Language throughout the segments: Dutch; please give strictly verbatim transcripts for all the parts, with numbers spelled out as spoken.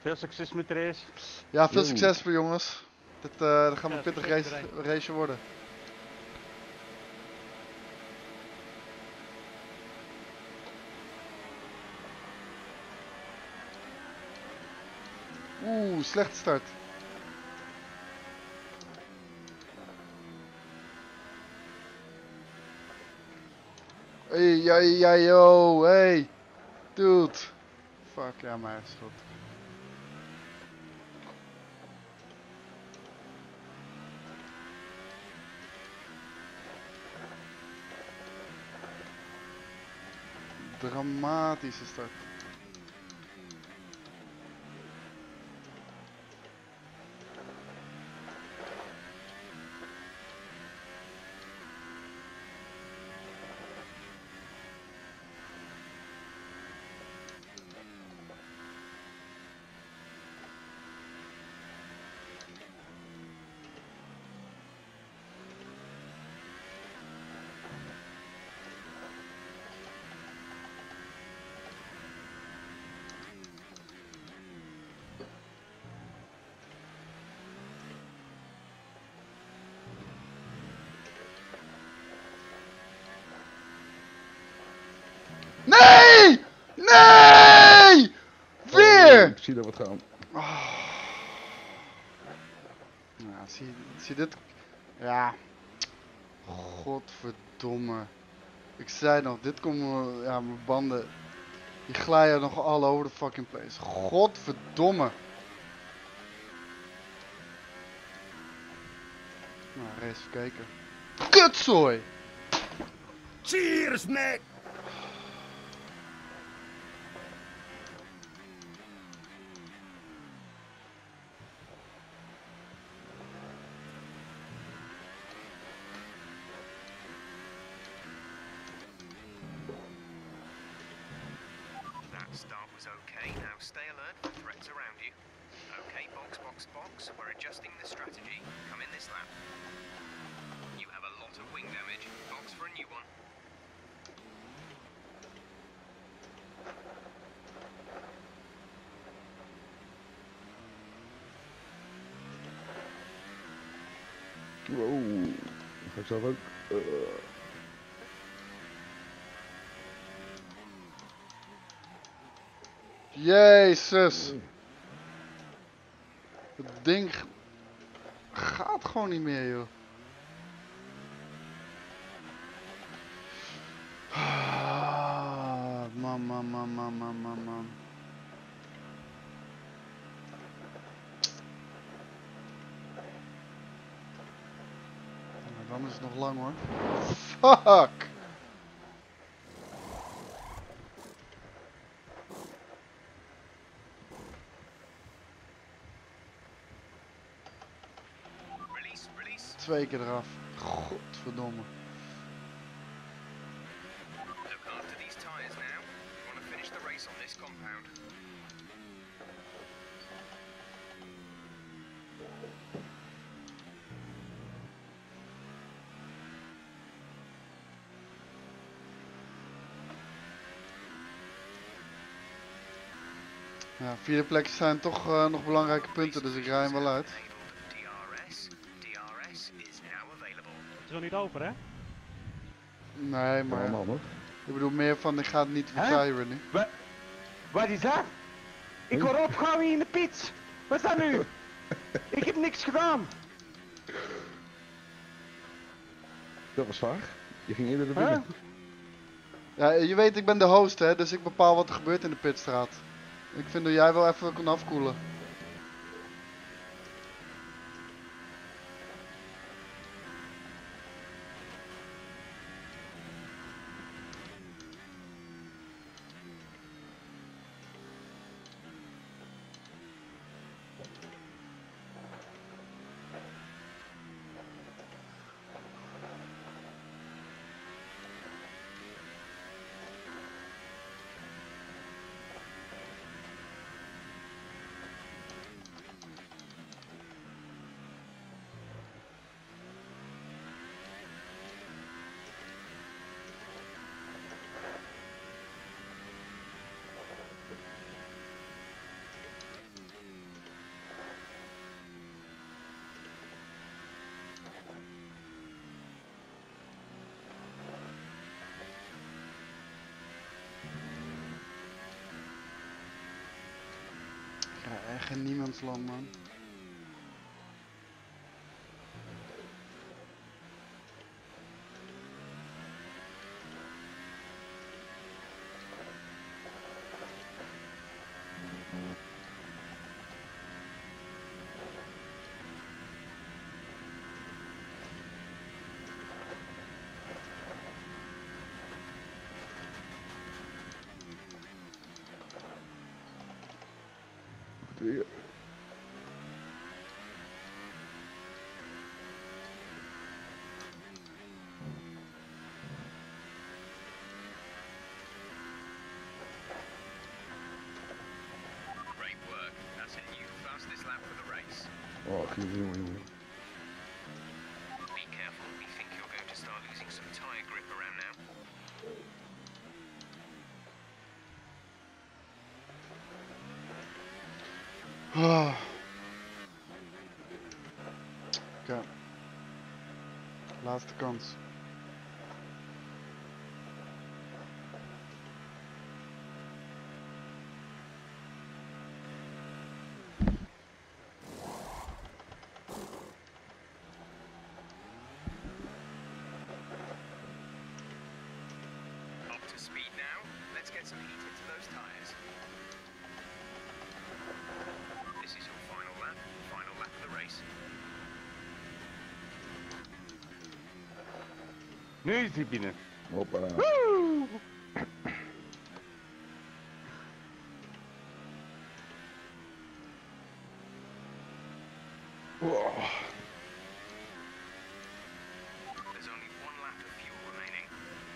Veel succes met de race. Ja, veel Yo. succes voor jongens. Dit uh, dat gaat Ja, een pittig succes race, iedereen. race worden. Oeh, slechte start. Hey, ja, ja, yo, hey. Dude. Fuck, ja, maar is goed. Dramatische start. Nee! Nee! Weer! Oh, ik zie dat wat gaan. Oh. Ja, zie, zie dit? Ja. Godverdomme. Ik zei nog, dit komt, uh, ja, mijn banden. Die glijden nog all over the fucking place. Godverdomme. Nou, race even kijken. Kutzooi! Cheers, mate! That start was okay. Now stay alert for threats around you. Okay, box, box, box. We're adjusting the strategy. Come in this lap. You have a lot of wing damage. Box for a new one. Wow. Dat ga ik zelf ook. Uh. Jezus. Het ding g- gaat gewoon niet meer, joh. Ah, man, man, man, man, man, man, man. Nou, dan is het nog lang, hoor. Fuck! Release, release. Twee keer eraf. Godverdomme. Look after these tyres now. You want to finish the race on this compound. Ja, vierde plekjes zijn toch uh, nog belangrijke punten, dus ik rij hem wel uit. D R S. D R S is now available. Het is nog niet over, hè? Nee, Maar maar allemaal nog. ik bedoel meer van, ik ga het niet Hè? verzuieren nu. Wat? Wat is dat? Ik word opgehouden in de pits. Wat is dat nu? Ik heb niks gedaan. Dat was vaag. Je ging eerder naar Huh? binnen. Ja, je weet, ik ben de host, hè, dus ik bepaal wat er gebeurt in de pitstraat. Ik vind dat jij wel even kan afkoelen. Ja, echt geen niemandsland, man. Weer. Great work. That's a new fastest lap for the race. Oh, jongen, jongen, jongen. Be careful. We think you're going to start losing some tyre grip around now. Ah. Oké. Laatste kans. Up to speed now. Let's get some heat into those tyres. This is your final lap. Final lap of the race. Nu is hij binnen. Hoppa. Oh. There's only one lap of fuel remaining.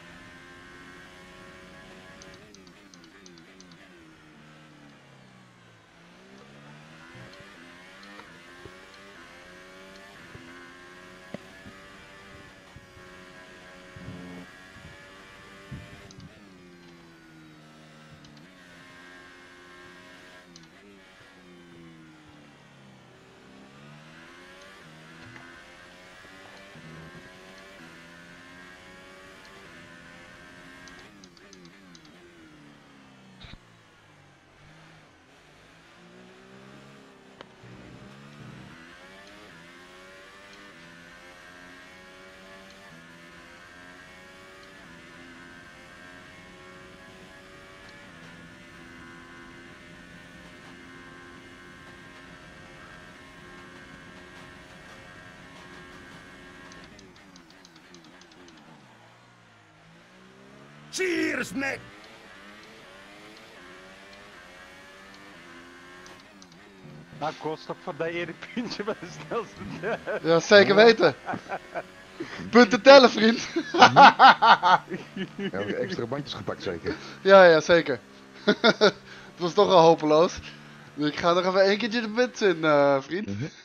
Cheers, mate! Nou, kost op voor dat ene puntje met de snelste. Ja, zeker weten. Punten tellen, vriend. Ja, extra bandjes gepakt zeker. Ja, ja, zeker. Het was toch al hopeloos. Dus ik ga nog even één keertje de bits in, uh, vriend.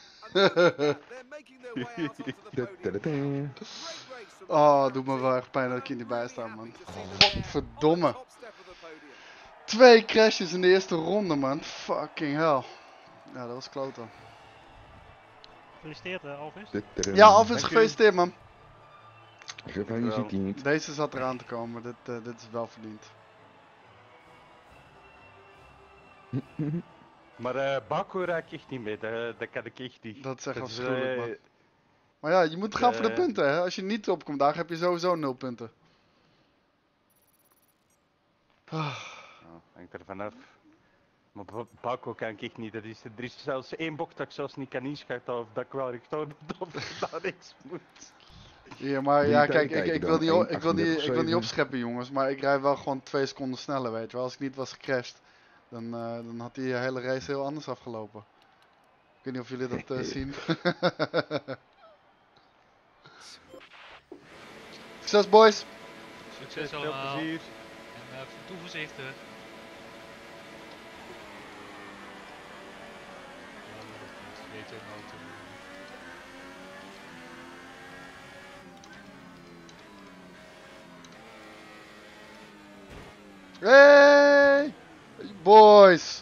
Oh, doet me wel echt pijn dat ik hier niet bij sta, man. Godverdomme. Twee crashes in de eerste ronde, man. Fucking hell. Ja, dat was kloten. Gefeliciteerd, uh, Alvis. Ja, Alvis, Dank u. gefeliciteerd, man. Gefeliciteerd. Deze zat eraan te komen. Dit, uh, dit is wel verdiend. Maar uh, Baku raak ik echt niet mee, dat, dat kan ik echt niet. Dat is echt Dat is, afschuwelijk, eh, man. Maar ja, je moet gaan voor de eh, punten, hè. Als je niet opkomt daar heb je sowieso nul punten. Ah. Nou, hangt er vanaf. Maar Ba- Baku kan ik echt niet. Dat is, er is zelfs één bocht dat ik zelfs niet kan inschatten of dat ik wel rechtdoor moet of ik daar niks moet. Ja, maar Die ja, tijd kijk, ik, kijken ik, dan. wil niet, op- één ik, wil niet, ik wil niet achtendertig opscheppen, jongens, maar ik rij wel gewoon twee seconden sneller, weet je wel. Als ik niet was gecrashed, dan, uh, dan had die hele race heel anders afgelopen. Ik weet niet of jullie dat uh, zien. Succes, boys! Succes Veel allemaal. plezier. En uh, toe voorzichtig. Ja, dat komt. Weet je, auto. Hey! Boys!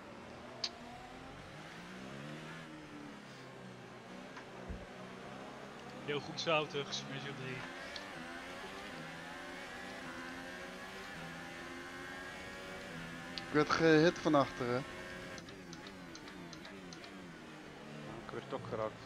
Heel goed zouten, gesmeerd op drie. Ik werd gehit van achteren. stok geraakt.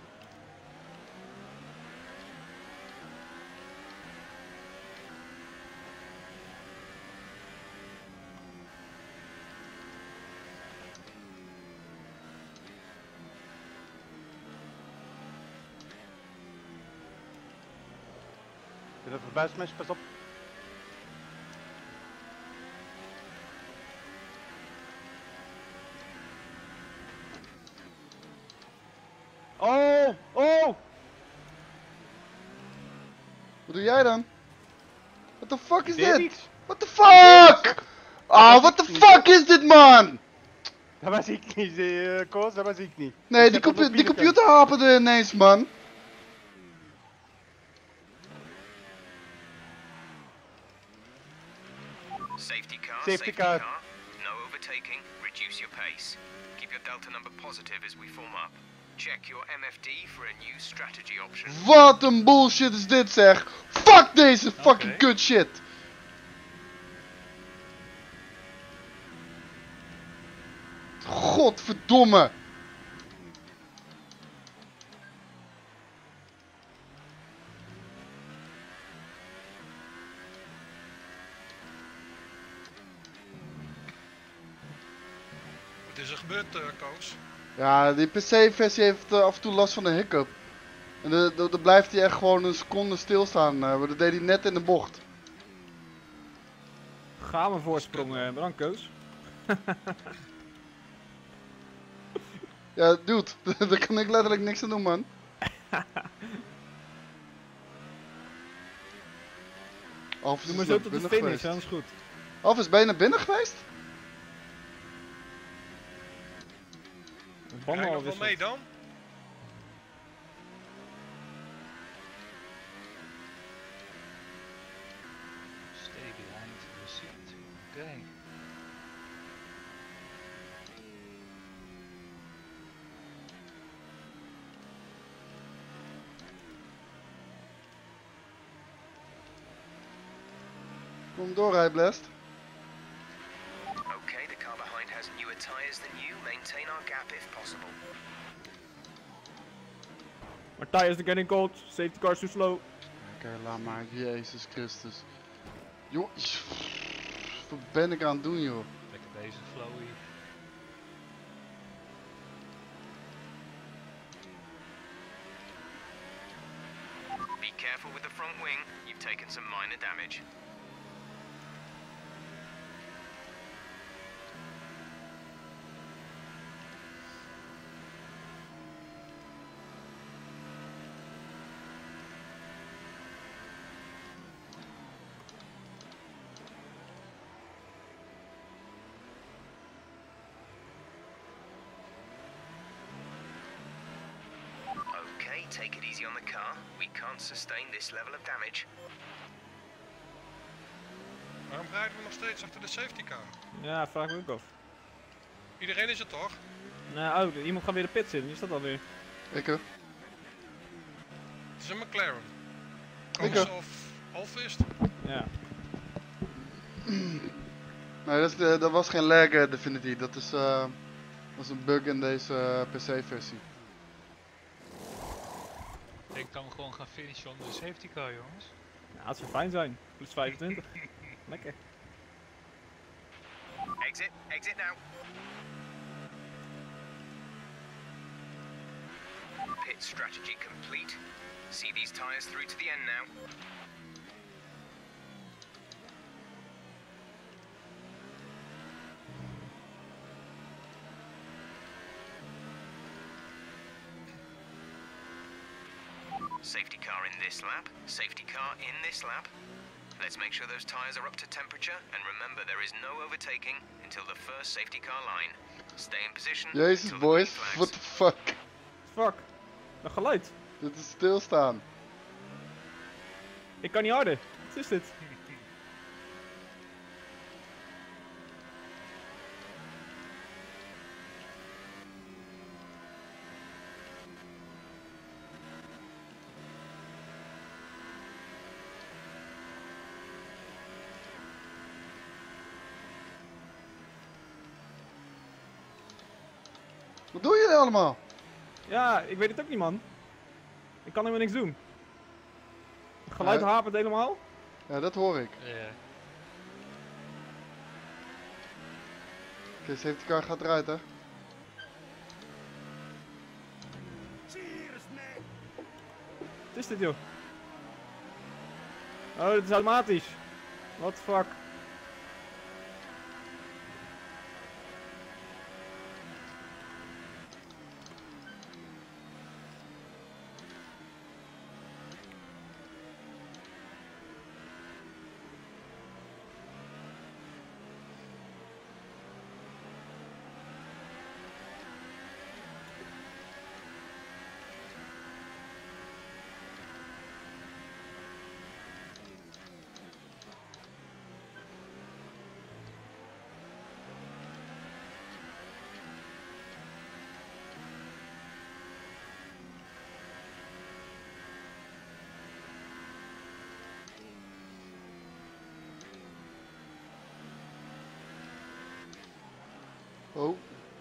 Ben je er voorbij, Smash? Pas op. Oh! Oh! Wat doe jij dan? What the fuck is Ik deed dit? niets. What the fuck? Ah, what the fuck is dit, man? Dat was ik niet, uh, Koos, dat was ik niet. Nee, Ik die, zat op compu de die binnenkant. computer haperde ineens, man. Safety car, Safety car. No overtaking, reduce your pace. Keep your delta number positive as we form up. Check your M F D for a new strategy option. Wat een bullshit is dit, zeg. Fuck deze fucking Oké. kut shit. Godverdomme. Wat is er gebeurd, uh, Koos? Ja, die P C-versie heeft uh, af en toe last van een hiccup. En dan blijft hij echt gewoon een seconde stilstaan. Uh, dat deed hij net in de bocht. Ga me voorsprongen, bedankt Koos. Ja, dude, daar kan ik letterlijk niks aan doen, man. Alf Doe is maar zo naar tot de binnen finish, geweest. hè, dat is goed. Alf is ben je naar binnen geweest? Banden Krijg al nog wel mee dan? Stay behind the seat. Oké. Kom door, hij blast. Okay, the car behind has newer tyres than you. Maintain our gap if possible. My tires are getting cold, safety car's too slow. Oké, laat maar. Jezus Christus. Joh, wat ben ik aan het doen, joh? Lekker bezig, Flowy. Be careful with the front wing. You've taken some minor damage. Okay, take it easy on the car. We can't sustain this level of damage. Waarom rijden we nog steeds achter de safety car? Ja, vraag me ook af. Iedereen is het toch? Nou, oh, iemand gaat weer de pit in, wie is dat alweer? Ik, hè? Het is een McLaren. Ik Koos ook. of Alvist? Ja. Nee, dat, is de, dat was geen lag, uh, Definity. Dat is, uh, dat is een bug in deze uh, P C-versie. Ik denk dan gewoon gaan finishen onder de safety car, jongens. Ja, het zou fijn zijn. Plus vijfentwintig. Lekker. Exit, exit now. Pit strategy complete. See these tyres through to the end now. Safety car in this lap, safety car in this lap. Let's make sure those tyres are up to temperature, and remember there is no overtaking until the first safety car line. Stay in position Jezus, until the boys. green flags. What the fuck? Fuck. Dat geluid. Dit is stilstaan. Ik kan niet harder. Wat is dit? Wat doen jullie allemaal? Ja, ik weet het ook niet, man. Ik kan helemaal niks doen. Het geluid Ja. hapert helemaal. Ja, dat hoor ik. Ja. Oké, safety car gaat eruit, hè. Wat is dit, joh? Oh, dit is automatisch. What the fuck? Oh.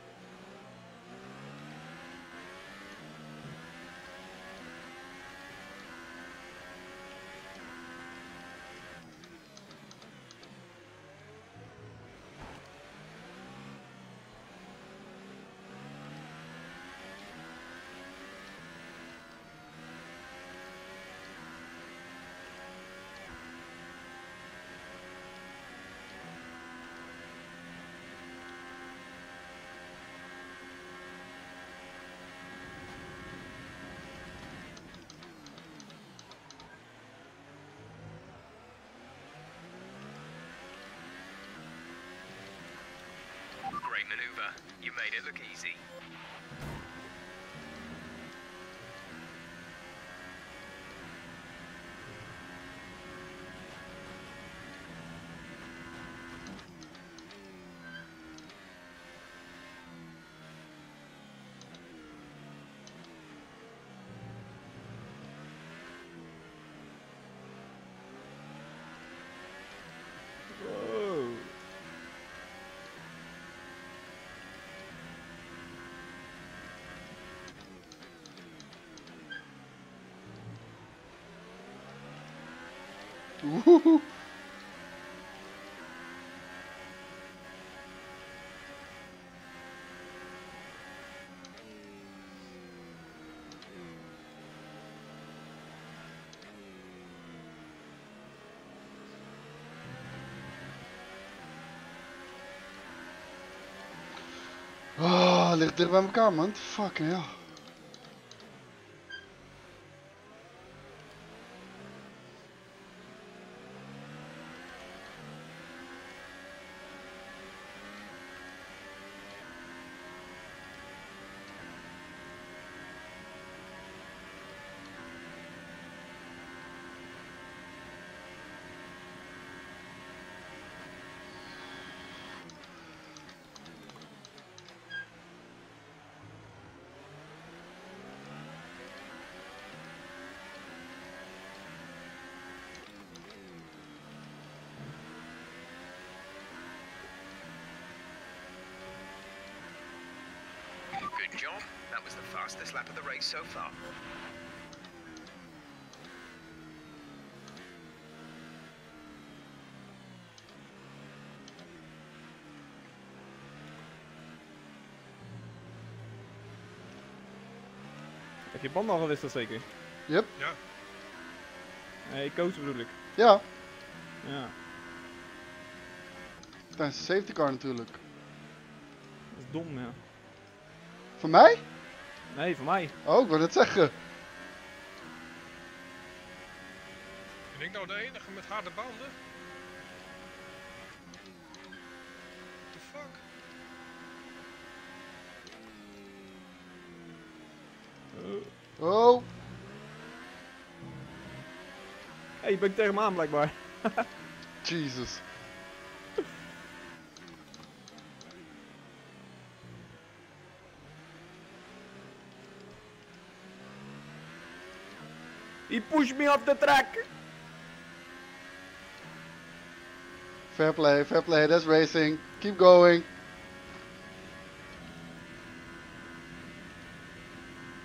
Great maneuver. You made it look easy. Wow. Woehoe. Oh, ligt dicht bij elkaar, man. Fucking hell. Good job. That was the fastest lap of the race so far. Heb je banden al gewisseld zeker? Yep. Ja. Nee, coach bedoel ik. Ja, Ja, tijdens de safety car natuurlijk. dat is dom, ja. Van mij? Nee, voor mij. Oh, ik wou net zeggen. Ben ik nou de enige met harde banden? What the fuck? Oh. Hé, hey, je bent tegen me aan blijkbaar. Jesus. He pushed me off the track. Fair play, fair play. That's racing. Keep going.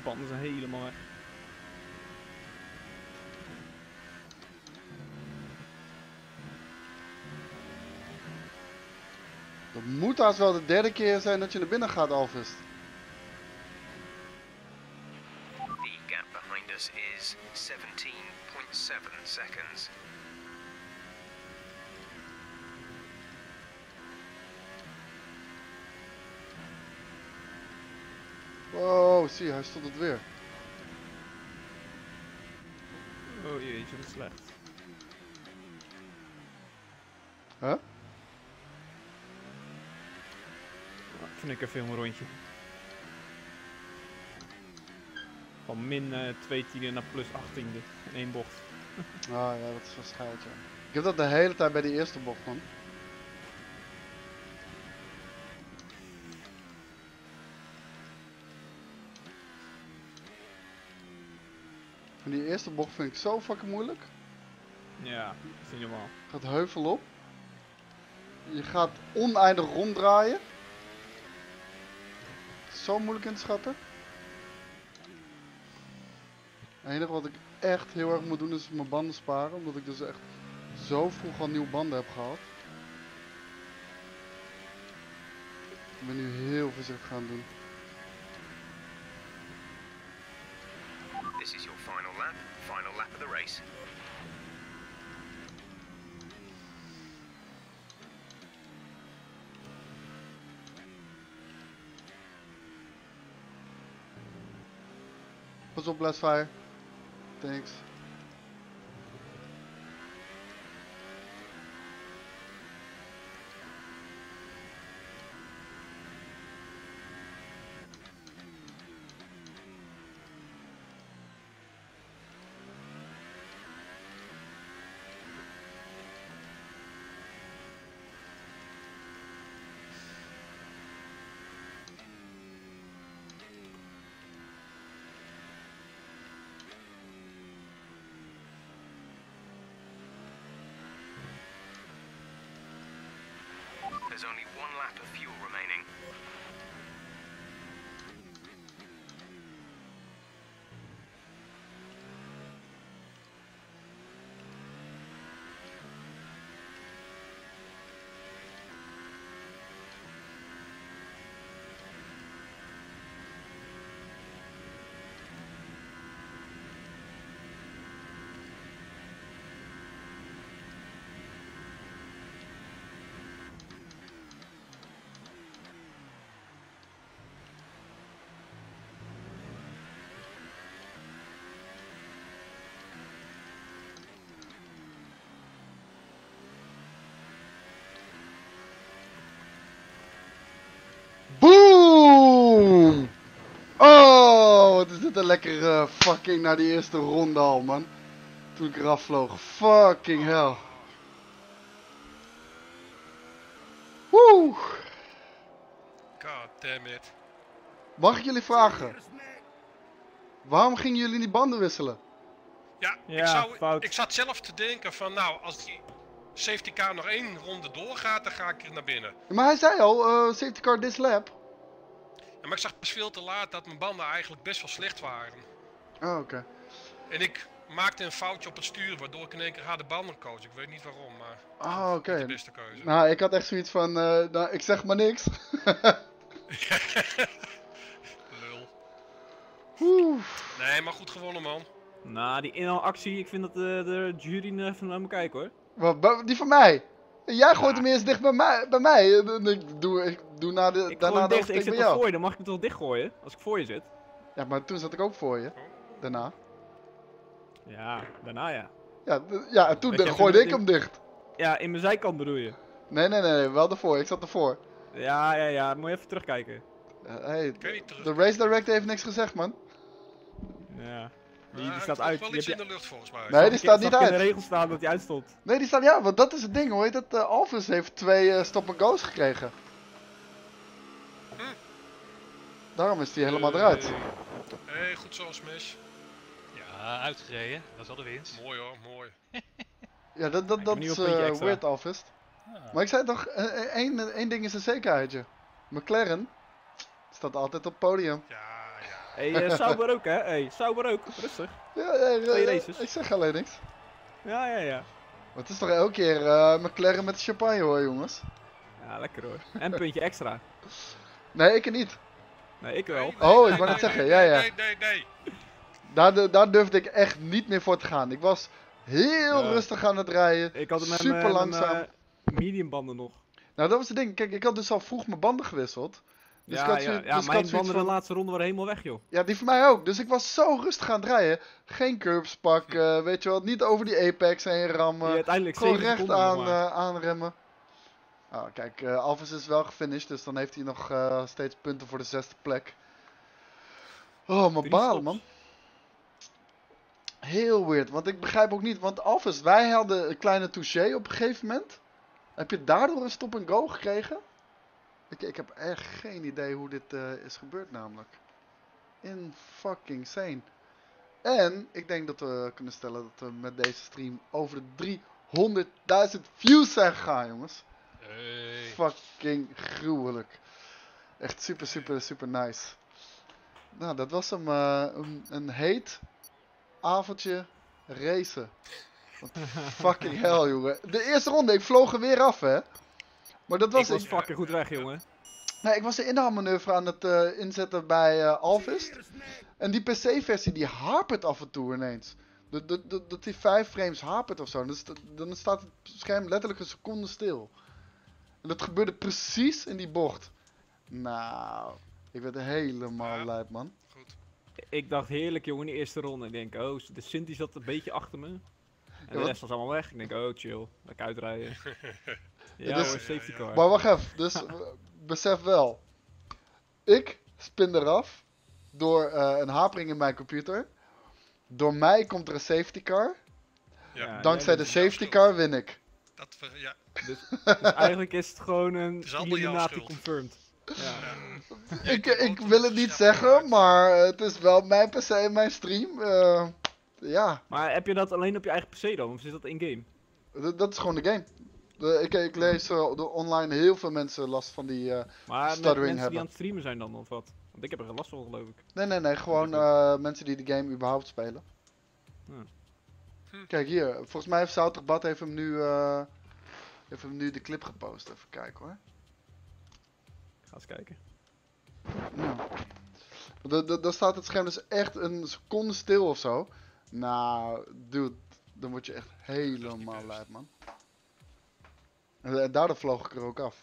banden zijn helemaal weg. Dat moet haast wel de derde keer zijn dat je naar binnen gaat, Alvis. The gap behind us is seventeen point seven seconds. Wow, zie je, hij stond het weer. Oh jeetje, dat is slecht. Huh? Nou, ik vind ik even een rondje. Van min uh, twee tienden naar plus achttiende in één bocht. Ah ja, dat is wel scheid, ja. Ik heb dat de hele tijd bij die eerste bocht, man. En die eerste bocht vind ik zo fucking moeilijk. Ja, dat is niet normaal. Je gaat heuvel op. Je gaat oneindig ronddraaien. Zo moeilijk in te schatten. Het enige wat ik echt heel erg moet doen is mijn banden sparen. Omdat ik dus echt zo vroeg al nieuwe banden heb gehad. Ik ben nu heel voorzichtig gaan doen. This is your final lap. Final lap of the race. Pas op, Blast Fire. Thanks. There's only one lap of fuel remaining. Boom! Oh, wat is dit een lekkere fucking naar die eerste ronde al, man. Toen ik eraf vloog. Fucking hell. Woe! God damn it. Mag ik jullie vragen? Waarom gingen jullie die banden wisselen? Ja, Ja, ik, zou, fout. ik zat zelf te denken van nou, als die safety car nog één ronde doorgaat, dan ga ik er naar binnen. Maar hij zei al, uh, safety car this lap. Ja, maar ik zag pas veel te laat dat mijn banden eigenlijk best wel slecht waren. Oh, oké. En ik maakte een foutje op het stuur, waardoor ik in één keer harde banden koos. Ik weet niet waarom, maar Oh, oké. niet de beste keuze. Nou, ik had echt zoiets van, uh, nou, ik zeg maar niks. Lul. Oeh. Nee, maar goed gewonnen, man. Nou, die inhaalactie, ik vind dat de, de jury er even naar me kijken hoor. Wat, ba- die van mij? Jij gooit hem eerst dicht bij mij. Bij mij. En Ik doe, ik doe na de, Ik daarna gooi de hem dicht, ik oversteek zit bij toch jou. voor je, dan mag ik hem toch dichtgooien, als ik voor je zit. Ja, maar toen zat ik ook voor je. Daarna. Ja, daarna ja. Ja, d- ja en toen Weet je de- even gooide dat ik ik- hem dicht. Ja, in mijn zijkant bedoel je. Nee, nee, nee, nee, wel ervoor. Ik zat ervoor. Ja, ja, ja, moet je even terugkijken. Uh, hey, Ik weet niet terug. de race director heeft niks gezegd, man. Ja. Die, Maar die er staat ligt uit. wel Die iets heb in je- de lucht volgens mij. Nee, die staat zag niet je in de uit. regels staan dat hij uitstond. Nee, die staat, ja, want dat is het ding, hoor. Dat uh, Alvis heeft twee uh, stop-and-go's gekregen. Hm. Daarom is hij helemaal Eh, eruit. Hey, goed zo, Smash. Ja, uitgereden. Dat is al de winst. Mooi hoor, mooi. Ja, dat, dat, Ik heb dat een is nieuwe puntje uh, extra. weird, Alvis. Ah. Maar ik zei toch, uh, uh, één, één ding is een zekerheidje. McLaren staat altijd op het podium. Ja, ja. hey, uh, Sauber ook, hè? Hey, Sauber ook. Rustig. Ja, ja, Twee ja, races. ik zeg alleen niks. Ja, ja, ja. Maar het is toch elke keer uh, McLaren met champagne hoor, jongens. Ja, lekker hoor. En een puntje extra. Nee, ik niet. Nee, ik wel. Oh, ik wou net zeggen, ja, ja. Nee, nee, nee. Daar, daar durfde ik echt niet meer voor te gaan. Ik was heel Ja. rustig aan het rijden. Ik had hem met Super mijn- langzaam. mijn, eh, medium banden nog. Nou, dat was het ding. Kijk, ik had dus al vroeg mijn banden gewisseld. Dus ik ja, had ja, zoiets- ja dus ik had mijn zoiets banden van- de laatste ronde waren helemaal weg, joh. Ja, die voor mij ook. Dus ik was zo rustig aan het rijden. Geen curbs pakken, weet je wel. Niet over die apex heen rammen. Die uiteindelijk Gewoon zeven recht seconden nog aan, maar. eh, aanremmen. Ah, kijk, eh Alves is wel gefinished, dus dan heeft hij nog eh, steeds punten voor de zesde plek. Oh, maar Drie balen, stops. man. Heel weird, want ik begrijp ook niet, want Alves, wij hadden een kleine touché op een gegeven moment. Heb je daardoor een stop and go gekregen? Ik, ik heb echt geen idee hoe dit eh, is gebeurd namelijk. In fucking sane. En ik denk dat we kunnen stellen dat we met deze stream over de driehonderdduizend views zijn gegaan, jongens. Hey. Fucking gruwelijk. Echt super, super, super nice. Nou, dat was hem. eh, een, een heet avondje racen. Want fucking hell, jongen. De eerste ronde, ik vloog er weer af, hè. Maar dat was... Ik was ik, fucking goed weg, jongen. nee, ik was de inhaalmanoeuvre aan het eh, inzetten bij eh Alvis. En die P C-versie, die hapert af en toe ineens. Dat, dat, dat, dat die vijf frames hapert of zo. Dus dat- dan staat het scherm letterlijk een seconde stil. En dat gebeurde precies in die bocht. Nou, ik werd helemaal Ja. lijp, man. Goed. Ik dacht heerlijk, jongen, in de eerste ronde. Ik denk, oh, de Sint die zat een beetje achter me. En de wat- rest was allemaal weg. Ik denk, oh, chill. Lekker uitrijden. Ja, dus- hoor, safety car. Maar wacht even, dus eh, besef wel. Ik spin eraf door eh, een hapering in mijn computer. Door mij komt er een safety car. Ja. Ja, Dankzij jij de jouw safety schuld. car win ik. Dat, ver- ja. Dus, dus eigenlijk is het gewoon een is allemaal jouw Illuminati schuld. confirmed. Ja. Ja. Ik, hebt de ik auto wil het niet snel zeggen, gemaakt. maar het is wel mijn P C en mijn stream. eh, ja, Maar heb je dat alleen op je eigen P C dan? Of is dat in-game? d- dat is gewoon de game. De, ik, ik lees eh, de online heel veel mensen last van die... eh, Maar met Stuttering mensen hebben. die aan het streamen zijn dan, of wat? Want ik heb er geen last van, geloof ik. nee, nee, nee, gewoon eh, mensen die de game überhaupt spelen. Hmm. Hm. Kijk hier, volgens mij heeft Zouterbad heeft hem nu, eh, heeft hem nu de clip gepost. Even kijken hoor. Ga eens kijken. Ja. Da- da- Daar staat het scherm dus echt een seconde stil of zo. Nou, dude, dan word je echt helemaal best. lijp, man. En en daardoor vloog ik er ook af.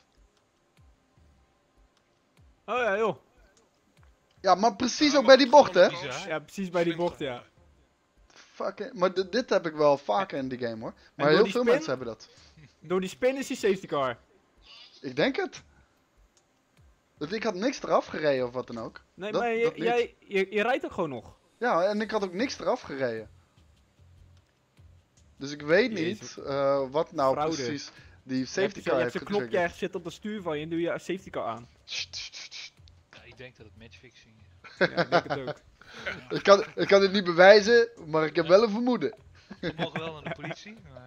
Oh ja, joh. Ja, maar precies Ja, ook maar bij die goed, bocht, hè? gewoon een koos. Ja, precies bij die bocht, ja. Fucking, maar di- dit heb ik wel vaker in die game, hoor. Maar door heel die veel spin? mensen hebben dat. Door die spin is die safety car. Ik denk het. Dus ik had niks eraf gereden of wat dan ook. Nee, Dat- maar je, dat niet. jij, je, je rijdt ook gewoon nog. Ja, en ik had ook niks eraf gereden. Dus ik weet Jezus. niet eh, wat nou Fraude. precies die Je hebt, safety je car hebt heeft een knopje getriggerd. ergens zitten op het stuur van je en doe je safety car aan. Sst, sst, sst, sst. Ja, ik denk dat het matchfixing is. Ja, ik denk het ook. Ik kan, ik kan het niet bewijzen, maar ik heb wel een vermoeden. We mogen wel naar de politie, maar...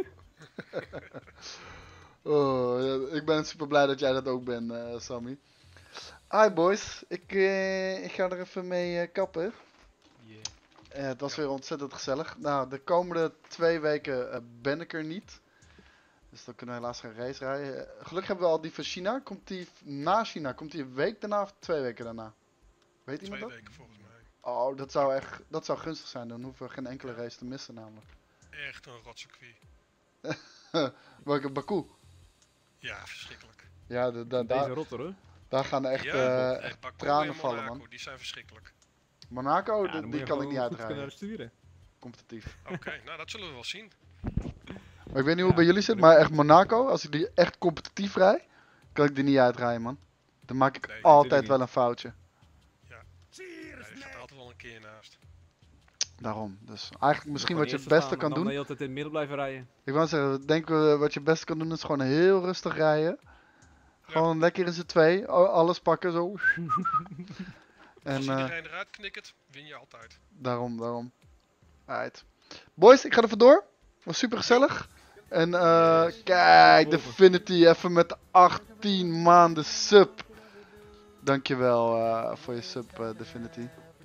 Oh, ja, ik ben super blij dat jij dat ook bent, eh, Sammy. Hi boys, ik, eh, ik ga er even mee eh, kappen. Yeah. Eh, het was weer ontzettend gezellig. Nou, de komende twee weken eh, ben ik er niet. Dus dan kunnen we helaas geen race rijden. Eh, gelukkig hebben we al die van China. Komt die v- na China? Komt die een week daarna of twee weken daarna? Weet iemand Twee dat? weken volgens mij. Oh, dat zou echt dat zou gunstig zijn. Dan hoeven we geen enkele race te missen namelijk. Echt een rotcircuit. Welke Baku? Ja, verschrikkelijk. Ja, de, da- Deze daar, rotter, hoor. daar gaan echt ja, eh, nee, echt Baku tranen en vallen, Monaco, man. die zijn verschrikkelijk. Monaco, Ja, die- dan moet die je kan ik gewoon niet goed kunnen uitrijden. sturen. Competitief. Oké, nou dat zullen we wel zien. Maar ik weet niet hoe Ja, het bij jullie zit, maar echt Monaco, als ik die echt competitief rijd, kan ik die niet uitrijden, man. Dan maak ik Nee, altijd natuurlijk wel een foutje. Ja, je gaat altijd wel een keer naast. Daarom. Dus eigenlijk misschien Gewoon wat je het eerste beste staan en kan dan doen. ben je altijd in het midden blijven rijden. Ik wou zeggen, denk we wat je het beste kan doen is gewoon heel rustig rijden. Gewoon lekker in z'n twee, a- alles pakken zo. En Als eh, iedereen eruit knikkert, win je altijd. daarom, daarom. Alright. Boys, ik ga er vandoor. Was super gezellig. En eh kijk, Definity even met achttien maanden sub. Dankjewel eh voor je sub, eh, Definity.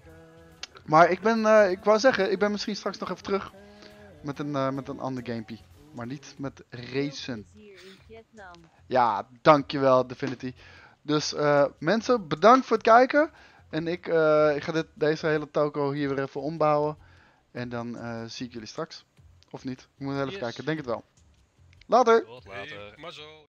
Maar ik ben, eh, ik wou zeggen, ik ben misschien straks nog even terug. Met een, eh, met een ander gamepie. Maar niet met racen. Ja, dankjewel Divinity. Dus eh, mensen, bedankt voor het kijken. En ik, eh, ik ga dit, deze hele toko hier weer even ombouwen. En dan eh, zie ik jullie straks. Of niet? Ik moet even Yes. kijken, denk het wel. Later! Tot Hey, later. maar zo.